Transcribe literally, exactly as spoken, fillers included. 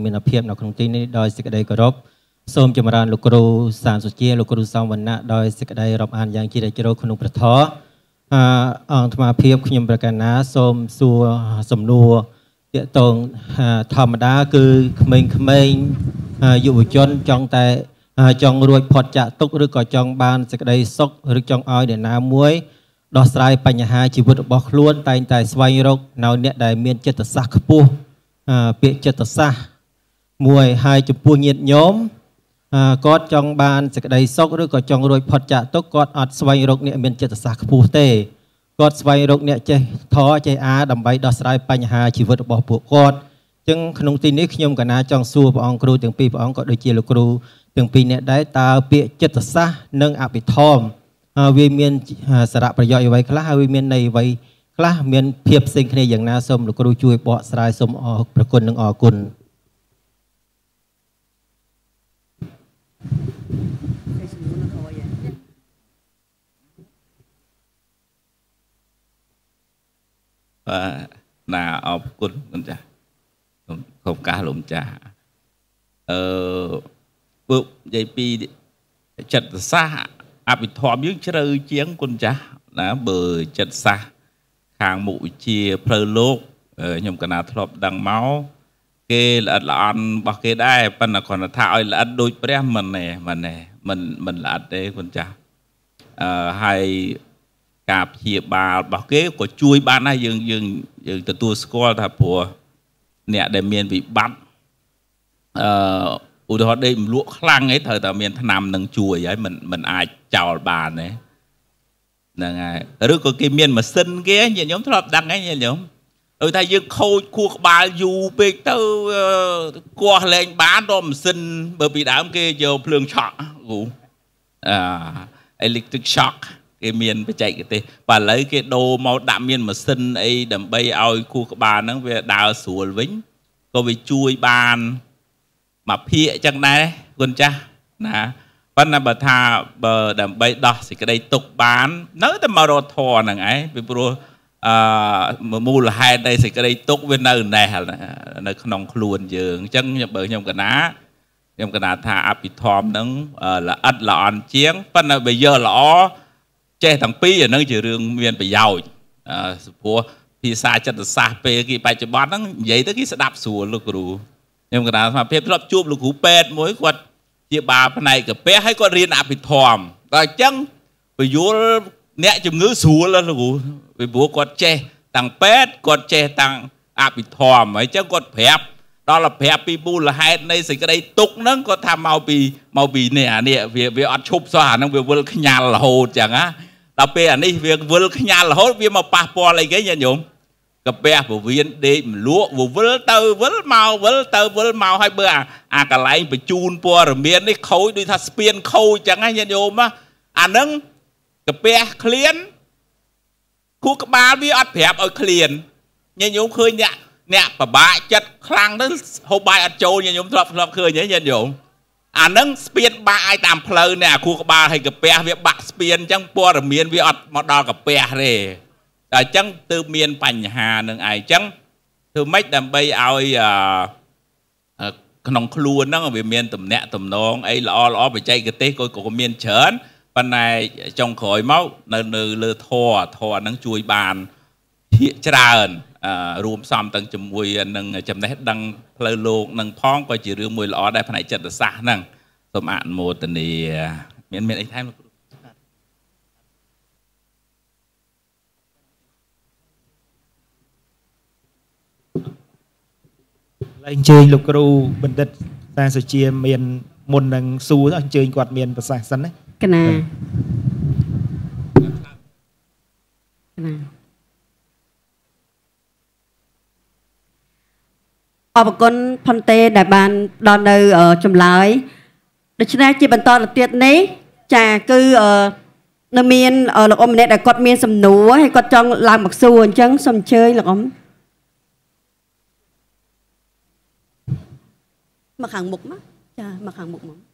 មានភាពនៅក្នុងទីនេះដោយសេចក្តីគោរពសូមចម្រើនលោកគ្រូសានសុជាលោកគ្រូសំវណ្ណៈដោយសេចក្តីរាប់អានយ៉ាងជ្រាលជ្រៅក្នុងព្រះធម៌អអង្គអាត្មាភាពខ្ញុំប្រកាសណាសូមសួរសំណួរទាក់ទងធម្មតាគឺក្មេងៗយុវជនចង់តែចង់រួចផុតចាកទុក្ខឬក៏ចង់បានសេចក្តីសុខឬចង់ឲ្យអ្នកណាមួយដោះស្រាយបញ្ហាជីវិតរបស់ខ្លួនតែងតែស្វែងរកនៅអ្នកដែលមានចិត្តសាស្ត្រខ្ពស់ពាក្យចិត្តសាស្ត្រមួយហើយចំពោះញាតិញោមគាត់ចង់បានសេចក្តីសុខឬក៏ចង់រួចផុតចាកទុក្ខគាត់អត់ស្វែងរកអ្នកមានចិត្តសាស្ត្រខ្ពស់ទេគាត់ស្វែងរកអ្នកចេះធម៌ចេះអាដើម្បីដោះស្រាយបញ្ហាជីវិតរបស់ពួកគាត់អញ្ចឹងក្នុងទីនេះខ្ញុំកណាចង់សួរព្រះអង្គគ្រូទាំងពីរព្រះអង្គក៏ដូចជាលោកគ្រូទាំងពីរអ្នកដែរតើពាក្យចិត្តសាស្ត្រនិងអភិធម្មវាមានសារៈប្រយោជន៍អ្វីខ្លះហើយវាមានន័យអ្វីខ្លះមានភាពផ្សេងគ្នាយ៉ាងណាសូមលោកគ្រូជួយបកស្រាយសូមអរប្រគុណនិងអរគុណបាទណាអរគុណគុណចាស់ខំកាសលោកម្ចាស់អឺពួកនិយាយពីចិត្តសាស្ត្រអភិធម្មយើងជ្រៅជាងគុណចាស់ណាបើចិត្តសាស្ត្រខាងមុខវិជ្ជាផ្លូវលោកខ្ញុំកណាធ្លាប់ដឹងមកគេល្អិតល្អន់របស់គេដែរប៉ុន្តែគ្រាន់តែថាឲ្យល្អិតដូចព្រះមិនទេមិនទេមិនមិនល្អិតទេគុណចាស់អឺហើយការព្យាបាលរបស់គេក៏ជួយបានដែរយើងយើងយើងទទួលស្គាល់ថាព្រោះអ្នកដែលមានវិបត្តិអឺឧទាហរណ៍ដេកមលក់ខ្លាំងឯងត្រូវតែមានថ្នាំនឹងជួយហើយមិនមិនអាចចោលបានទេហ្នឹងហើយឬក៏គេមានម៉ាស៊ីនគេញាតិញោមធ្លាប់ដឹងហ្នឹងញាតិញោមដូចថាយើងខូចខួរក្បាលយូរពេកទៅគោះលែងបានដល់ម៉ាស៊ីនបើពីដើមគេយកភ្លើងឆក់គ្រូអឺ electric shock គេមានបច្ចេកទេសបាទឥឡូវគេដូរមកដាក់មានម៉ាស៊ីនអីដើម្បីឲ្យខួរក្បាលហ្នឹងវាដើរស្រួលវិញក៏វាជួយបានមកភាកអញ្ចឹងដែរគុណចាស់ណាប៉ុន្តែបើថាបើដើម្បីដោះសេចក្តីទុក្ខបាននៅតែមករកធម៌ហ្នឹងឯងពីព្រោះអឺមូលហេតុនៃសេចក្តីទុក្ខវានៅណេះនៅក្នុងខ្លួនយើងអញ្ចឹងបើខ្ញុំកណាខ្ញុំកណាថាអភិធម្មហ្នឹងល្អិតល្អន់ជាងប៉ុន្តែបើយកល្អចេះទាំងពីរអានឹងជារឿងមានប្រយោជន៍អឺព្រោះភាសាចិត្តសាស្ត្រពេលគេបច្ចុប្បន្នហ្នឹងនិយាយទៅគេស្ដាប់ស្រួលលោកគ្រូខ្ញុំកណាស្មារតីធ្លាប់ជួបលោកគ្រូពេទ្យមួយគាត់ជាបាលផ្នែកកាពះហើយគាត់រៀនអភិធម្មដល់អញ្ចឹងបញ្យល់អ្នកជំងឺស្រួលលោកគ្រូពីព្រោះគាត់ចេះទាំងពេទ្យគាត់ចេះទាំងអភិធម្មហើយអញ្ចឹងគាត់ប្រាប់ដល់ប្រាប់ពីមូលហេតុនៃសេចក្តីទុក្ខហ្នឹងគាត់ថាមកពីមកពីនេះអានេះវាវាអត់ឈប់សោះអាហ្នឹងវាវិលខ្ញាល់រហូតអញ្ចឹងណាដល់ពេលអានេះវាវិលខ្ញាល់រហូតវាមកប៉ះពាល់អីគេញាតិញោមកាពះពវៀនដេកមលក់វិលទៅវិលមកវិលទៅវិលមកហើយបើអាកន្លែងបញ្ជូនព័ត៌មាននេះខូចដូចថាស្ពានខូចអញ្ចឹងណាញាតិញោមអាហ្នឹងកាពះឃ្លានខួរក្បាលវាអត់ប្រាប់ឲ្យឃ្លានញាតិញោមឃើញអ្នកអ្នកពិបាកចិត្តខ្លាំងទៅហូបបាយអត់ចូលញាតិញោមធ្លាប់ធ្លាប់ឃើញហ៎ញាតិញោមអាហ្នឹងស្ពានបាក់ឲ្យតាមផ្លូវនេះអាខួរក្បាលឲ្យកាពះវាបាក់ស្ពានអញ្ចឹងព័ត៌មានវាអត់មកដល់កាពះទេតែអញ្ចឹងទើបមានបញ្ហានឹងឯងអញ្ចឹងធ្វើម៉េចដើម្បីឲ្យក្នុងខ្លួនហ្នឹងវាមានតំណាក់តំណងអីល្អល្អបច្ចេកទេសក៏ក៏មានច្រើនប៉ុន្តែចុងក្រោយមកនៅនៅលើធម៌ធម៌ហ្នឹងជួយបានភាគច្រើនរួមផ្សំទាំងជាមួយនឹងចំណេះដឹងផ្លូវលោកនឹងផងក៏ជារឿងមួយល្អដែរផ្នែកចិត្តសាស្ត្រហ្នឹងសូមអនុមោទនាមានមានអីថែមលោកគ្រូឡើយអញ្ជើញលោកគ្រូបណ្ឌិតតាសុជាមានមុននឹងសួរអញ្ជើញគាត់មានប្រសាសន៍សិនណាកណាកណាអរគុណផុនតេដែលបានដល់នៅចម្លើយដូច្នេះជាបន្តទៅទៀតនេះចាគឺនៅមានលោកអ៊ំម្នាក់ដែលគាត់មានសំណួរហើយគាត់ចង់ឡើងមកសួរអញ្ចឹងសូមអញ្ជើញលោកអ៊ំមកខាងមុខមកចាមកខាងមុខមក